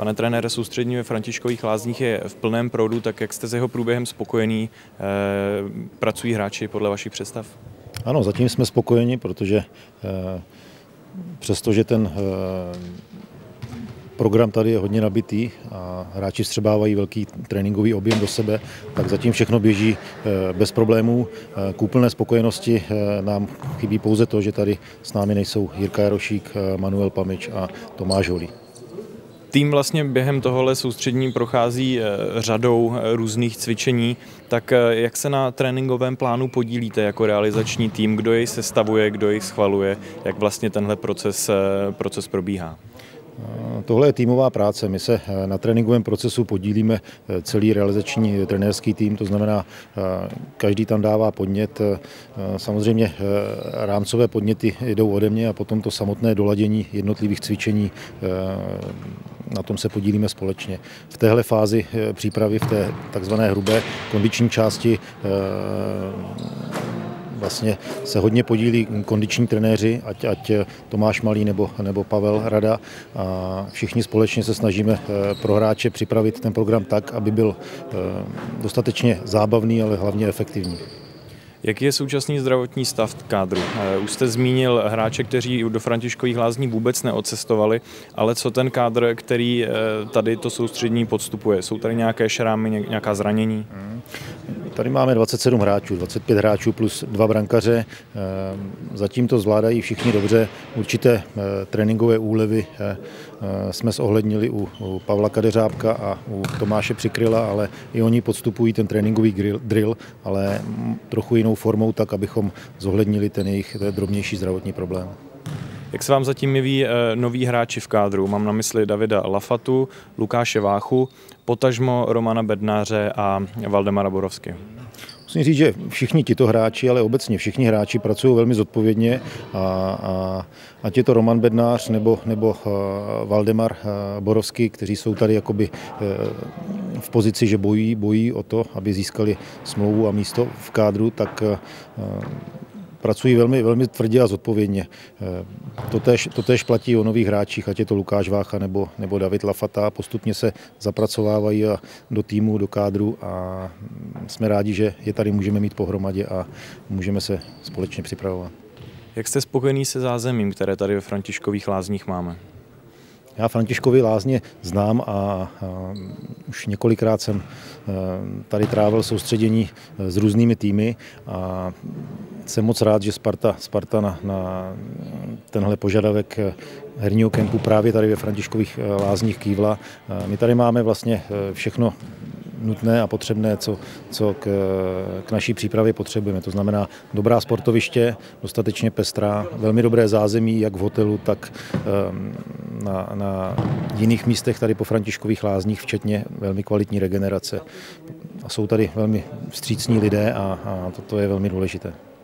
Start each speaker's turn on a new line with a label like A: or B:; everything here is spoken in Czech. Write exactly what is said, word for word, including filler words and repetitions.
A: Pane trenére, soustředění ve Františkových Lázních je v plném proudu, tak jak jste s jeho průběhem spokojený? E, pracují hráči podle vašich představ?
B: Ano, zatím jsme spokojeni, protože e, přestože ten e, program tady je hodně nabitý a hráči vstřebávají velký tréninkový objem do sebe, tak zatím všechno běží bez problémů. K úplné spokojenosti nám chybí pouze to, že tady s námi nejsou Jirka Jarošík, Manuel Pamič a Tomáš Holý.
A: Tým vlastně během tohohle soustředění prochází řadou různých cvičení, tak jak se na tréninkovém plánu podílíte jako realizační tým, kdo jej sestavuje, kdo jej schvaluje, jak vlastně tenhle proces, proces probíhá?
B: Tohle je týmová práce. My se na tréninkovém procesu podílíme celý realizační trenérský tým, to znamená, každý tam dává podnět. Samozřejmě rámcové podněty jdou ode mě a potom to samotné doladění jednotlivých cvičení, na tom se podílíme společně. V téhle fázi přípravy, v té takzvané hrubé kondiční části, vlastně se hodně podílí kondiční trenéři, ať, ať Tomáš Malý nebo, nebo Pavel Rada. A všichni společně se snažíme pro hráče připravit ten program tak, aby byl dostatečně zábavný, ale hlavně efektivní.
A: Jaký je současný zdravotní stav kádru? Už jste zmínil hráče, kteří do Františkových Lázní vůbec neodcestovali, ale co ten kádr, který tady to soustředění podstupuje? Jsou tady nějaké šrámy, nějaká zranění?
B: Tady máme dvacet sedm hráčů, dvacet pět hráčů plus dva brankaře. Zatím to zvládají všichni dobře. Určité tréninkové úlevy jsme zohlednili u, u Pavla Kadeřábka a u Tomáše Přikryla, ale i oni podstupují ten tréninkový drill, ale trochu jinou formou, tak abychom zohlednili ten jejich drobnější zdravotní problém.
A: Jak se vám zatím jeví noví hráči v kádru? Mám na mysli Davida Lafatu, Lukáše Váchu, potažmo Romana Bednáře a Valdemara Borovsky.
B: Musím říct, že všichni tito hráči, ale obecně všichni hráči pracují velmi zodpovědně a, a ať je to Roman Bednář nebo, nebo uh, Valdemar uh, Borovský, kteří jsou tady jakoby uh, v pozici, že bojí, bojí o to, aby získali smlouvu a místo v kádru, tak uh, pracují velmi, velmi tvrdě a zodpovědně. Totéž, totéž platí o nových hráčích, ať je to Lukáš Vácha nebo, nebo David Lafata. Postupně se zapracovávají do týmu, do kádru a jsme rádi, že je tady můžeme mít pohromadě a můžeme se společně připravovat.
A: Jak jste spokojený se zázemím, které tady ve Františkových Lázních máme?
B: Já Františkovy Lázně znám a, a už několikrát jsem tady trávil soustředění s různými týmy a jsem moc rád, že Sparta, Sparta na, na tenhle požadavek herního kempu právě tady ve Františkových Lázních kývla. My tady máme vlastně všechno nutné a potřebné, co, co k, k naší přípravě potřebujeme. To znamená dobrá sportoviště, dostatečně pestrá, velmi dobré zázemí, jak v hotelu, tak na, na jiných místech tady po Františkových Lázních, včetně velmi kvalitní regenerace. A jsou tady velmi vstřícní lidé a, a toto je velmi důležité.